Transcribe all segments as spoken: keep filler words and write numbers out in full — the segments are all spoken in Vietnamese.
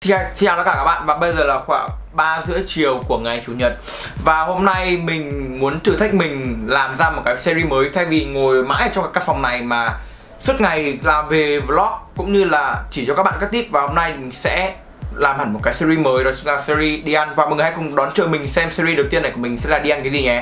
Xin chào tất cả các bạn, và bây giờ là khoảng ba rưỡi chiều của ngày Chủ nhật. Và hôm nay mình muốn thử thách mình làm ra một cái series mới. Thay vì ngồi mãi trong căn phòng này mà suốt ngày làm về vlog cũng như là chỉ cho các bạn các tip, và hôm nay mình sẽ làm hẳn một cái series mới, đó chính là series đi ăn. Và mọi người hãy cùng đón chờ mình xem series đầu tiên này của mình sẽ là đi ăn cái gì nhé.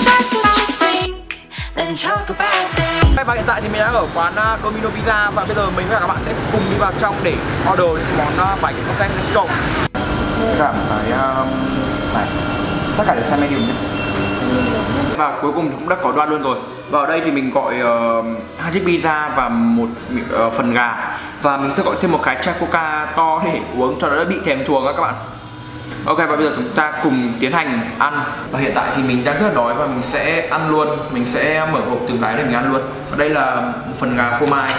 Và hiện tại thì mình đang ở quán Domino Pizza, và bây giờ mình và các bạn sẽ cùng đi vào trong để order những món bánh cocktail. Let's go. Cả một cái này, tất cả đều size medium nhé. Và cuối cùng cũng đã có đoan luôn rồi. Và ở đây thì mình gọi uh, hai chiếc pizza và một uh, phần gà, và mình sẽ gọi thêm một cái chai coca to để uống cho nó đỡ bị thèm thuồng các bạn. Ok, và bây giờ chúng ta cùng tiến hành ăn. Và hiện tại thì mình đang rất là đói và mình sẽ ăn luôn. Mình sẽ mở hộp từng cái để mình ăn luôn. Ở đây là một phần gà phô mai.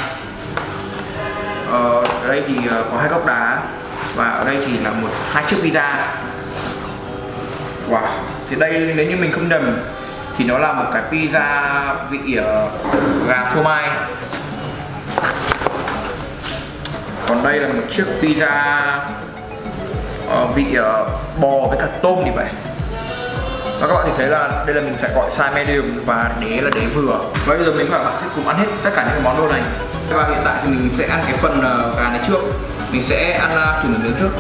Ờ, ở đây thì có hai góc đá. Và ở đây thì là một hai chiếc pizza. Wow, thì đây nếu như mình không nhầm thì nó là một cái pizza vị uh, gà phô mai. Còn đây là một chiếc pizza uh, vị uh, bò với cả tôm thì phải. Và các bạn thì thấy là đây là mình sẽ gọi size medium và đế là đế vừa. Và bây giờ mình và các bạn sẽ cùng ăn hết tất cả những món đồ này. Và hiện tại thì mình sẽ ăn cái phần uh, gà này trước. Mình sẽ ăn uh, thử nướng trước.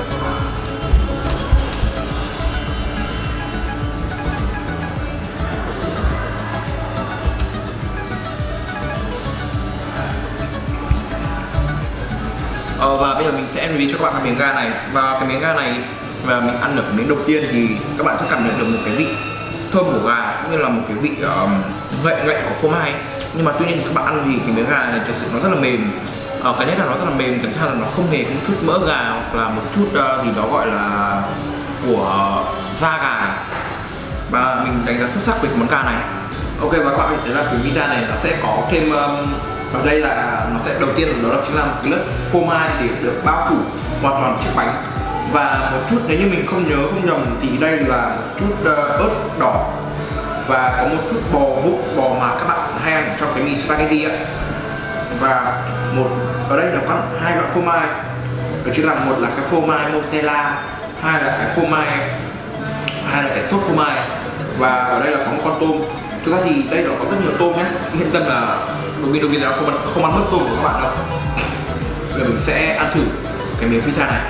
Ờ, và bây giờ mình sẽ review cho các bạn cái miếng gà này. Và cái miếng gà này và mình ăn được miếng đầu tiên thì các bạn sẽ cảm nhận được một cái vị thơm của gà cũng như là một cái vị um, ngậy ngậy của phô mai. Nhưng mà tuy nhiên các bạn ăn thì cái miếng gà này thực sự nó rất là mềm. Ờ, cái nhất là nó rất là mềm, cái thứ hai là nó không hề có một chút mỡ gà hoặc là một chút uh, gì đó gọi là của da gà. Và mình đánh giá xuất sắc về cái món gà này. Ok, và các bạn thấy là cái pizza này nó sẽ có thêm um, ở đây là nó sẽ đầu tiên là đó chính là một cái lớp phô mai để được bao phủ hoàn toàn chiếc bánh. Và một chút nếu như mình không nhớ không nhầm thì đây là một chút uh, ớt đỏ và có một chút bò vụn, bò mà các bạn hay ăn trong cái mì spaghetti ạ. Và một ở đây nó có hai loại phô mai, đó chính là một là cái phô mai mozzarella, hai là cái phô mai hai là cái sốt phô mai, và ở đây là có một con tôm. Thực ra thì đây nó có rất nhiều tôm nhé, yên tâm là đối với đối với nó không không ăn mất tôm của các bạn đâu. Bây giờ mình sẽ ăn thử cái miếng pizza này.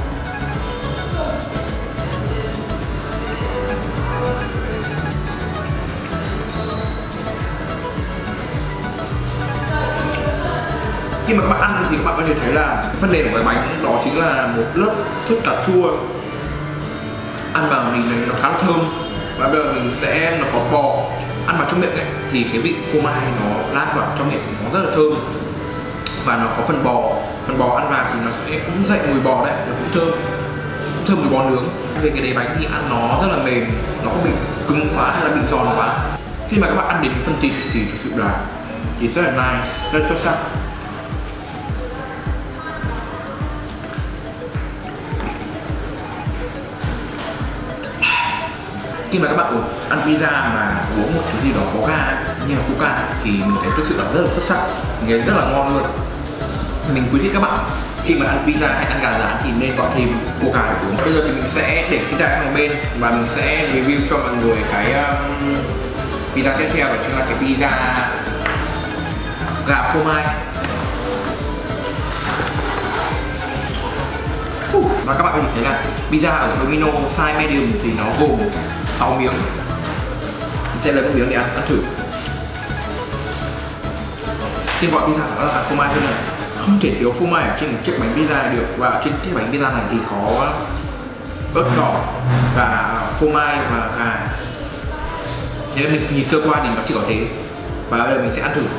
Khi mà các bạn ăn thì các bạn có thể thấy là cái phần nền của cái bánh đó chính là một lớp sốt cà chua. Ăn vào thì nó khá là thơm. Và bây giờ mình sẽ nó có bò, ăn vào trong miệng ấy thì cái vị phô mai nó lan vào trong miệng nó rất là thơm. Và nó có phần bò, phần bò ăn vào thì nó sẽ cũng dậy mùi bò đấy, nó cũng thơm, cũng thơm mùi bò nướng. Về cái đế bánh thì ăn nó rất là mềm, nó không bị cứng quá hay là bị giòn quá. Khi mà các bạn ăn đến phần thịt thì thực sự là thịt rất là nice, rất là xuất sắc. Khi mà các bạn ăn pizza mà uống một thứ gì đó có ga như là coca thì mình thấy thực sự là rất là xuất sắc, nghe rất là ngon luôn. Mình khuyến khích các bạn khi mà ăn pizza hay ăn gà rán thì nên gọi thêm coca để uống. Bây giờ thì mình sẽ để pizza sang một bên và mình sẽ review cho mọi người cái um, pizza tiếp theo, đó chính là cái pizza gà phô mai. Và các bạn có thể thấy là pizza ở Domino size medium thì nó gồm sáu miếng. Mình sẽ lấy một miếng để ăn, ăn thử. Tên gọi pizza đó là phô mai thôi này. Không thể thiếu phô mai ở trên một chiếc bánh pizza được. Và ở trên chiếc bánh pizza này thì có ớt đỏ và phô mai và gà. Nếu mình nhìn sơ qua thì nó chỉ có thế. Và bây giờ mình sẽ ăn thử.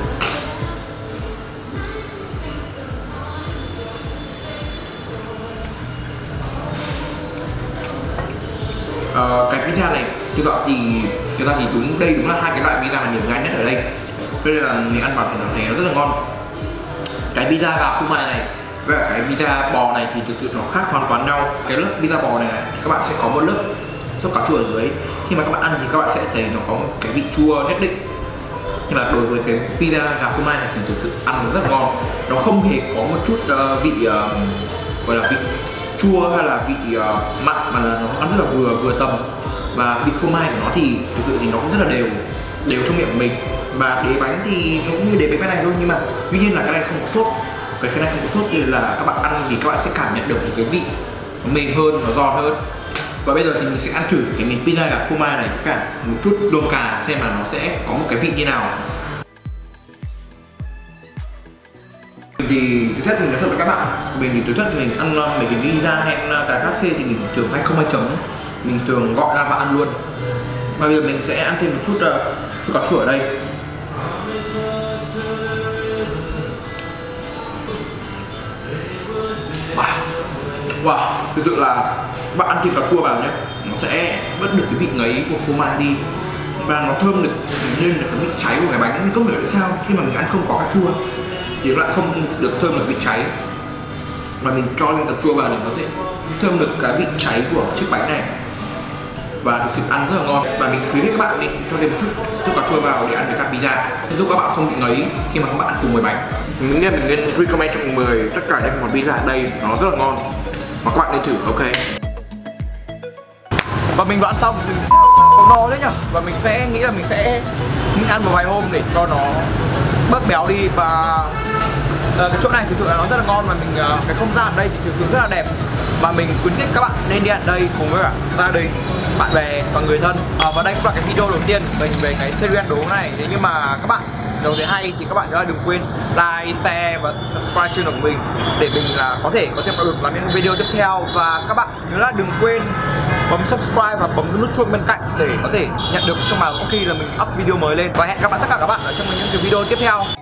Uh, cái pizza này thực ra thì thực ra thì đúng đây đúng là hai cái loại pizza mà nhiều ngai nhất ở đây. Cho nên là mình ăn vào thì nó thấy nó rất là ngon. Cái pizza gà phô mai này với cái pizza bò này thì thực sự nó khác hoàn toàn nhau. Cái lớp pizza bò này, này thì các bạn sẽ có một lớp sốt cà chua ở dưới. Khi mà các bạn ăn thì các bạn sẽ thấy nó có một cái vị chua nhất định. Nhưng mà đối với cái pizza gà phô mai này thì thực sự ăn rất là ngon. Nó không hề có một chút uh, vị uh, gọi là vị chua hay là vị uh, mặn, mà là nó ăn rất là vừa vừa tầm. Và vị phô mai của nó thì thực sự thì nó cũng rất là đều đều trong miệng của mình. Và đế bánh thì nó cũng như đế bánh cái này thôi, nhưng mà tuy nhiên là cái này không có sốt. Cái cái này không có sốt thì là các bạn ăn thì các bạn sẽ cảm nhận được một cái vị nó mềm hơn, nó giòn hơn. Và bây giờ thì mình sẽ ăn thử cái miếng pizza gà phô mai này với cả một chút đôm cà xem là nó sẽ có một cái vị như nào. Thì thứ nhất mình nói thật với các bạn, mình thì thứ nhất mình ăn mấy cái pizza hay ăn cái ca ép xê thì mình thường hay không hay chấm, mình thường gọi ra và ăn luôn. Và bây giờ mình sẽ ăn thêm một chút uh, sữa cà chua ở đây. Wow, wow, thực sự là bạn ăn thịt cà chua vào nhé, nó sẽ mất được cái vị ngấy của phô mai đi và nó thơm được nên là cái vị cháy của cái bánh. Không hiểu tại sao khi mà mình ăn không có cà chua thì nó lại không được thơm được vị cháy, mà mình cho lên cà chua vào thì nó sẽ thơm được cái vị cháy của chiếc bánh này và thực sự ăn rất là ngon. Và mình khuyến khích các bạn nên cho thêm một chút chút cà chua vào để ăn với cả pizza, giúp các bạn không bị ngấy khi mà các bạn ăn cùng với bánh. Mình nghĩ mình nên recommend trong mười tất cả những món pizza ở đây, nó rất là ngon và các bạn nên thử. Ok. Và mình vừa ăn xong, mình no đấy nhá. Và mình sẽ nghĩ là mình sẽ mình ăn một vài hôm để cho nó bớt béo đi. Và uh, cái chỗ này thực sự là nó rất là ngon, và mình uh, cái không gian ở đây thì thực sự rất là đẹp. Và mình khuyến khích các bạn nên đi ăn đây cùng với cả gia đình, bạn bè và người thân. À, và đây cũng là cái video đầu tiên mình về cái series ăn đố này. Nếu như mà các bạn đầu thấy hay thì các bạn đừng quên like, share và subscribe channel của mình để mình là có thể có thêm động lực làm những video tiếp theo. Và các bạn nhớ là đừng quên bấm subscribe và bấm nút chuông bên cạnh để có thể nhận được thông báo có khi là mình up video mới lên. Và hẹn các bạn tất cả các bạn ở trong những video tiếp theo.